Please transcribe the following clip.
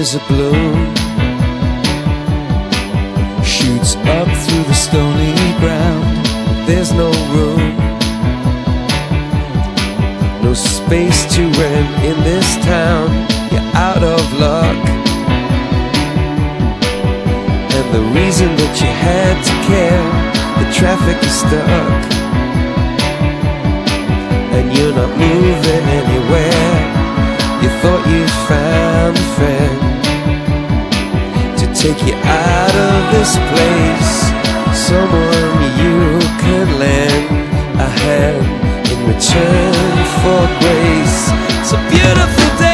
is a bloom, shoots up through the stony ground. There's no room, no space to rent in this town. You're out of luck, and the reason that you had to care, the traffic is stuck, and you're not moving anywhere. You thought you found a friend to take you out of this place, someone you could lend a hand in return for grace. It's a beautiful day.